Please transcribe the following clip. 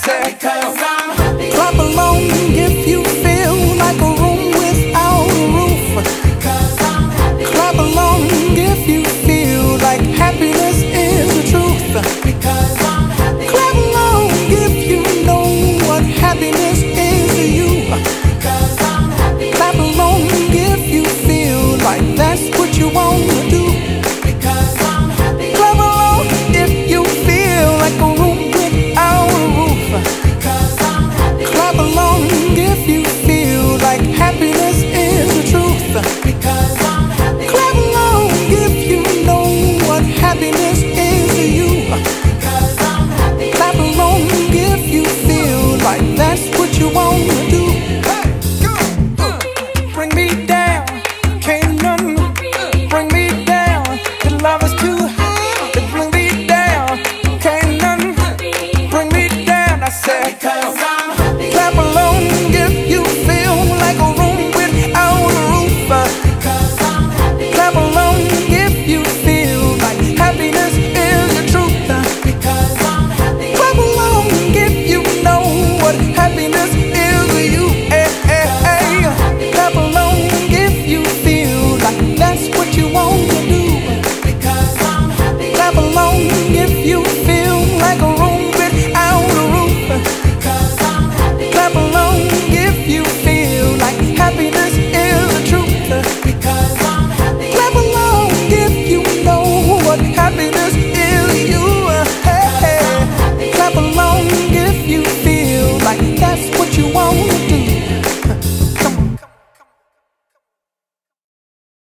said, because I'm happy. clap along if you feel like a room without a roof. Because I'm happy. Clap along if you feel like happiness is the truth. Because I'm happy. Clap along if you know what happiness is to you. Because I'm happy. Clap along if you feel like that's what you want to do. Because I'm happy. Clap along if you feel like a room without a roof. Because I'm happy. Clap along if you feel like happiness is the truth. Because I'm happy. Clap along if you know what happiness is to you. Because I'm happy. Clap along if you feel like that's what you want to do. Bring me down, can't none bring me down. The love is too high to bring me down. Can't none bring me down. I said.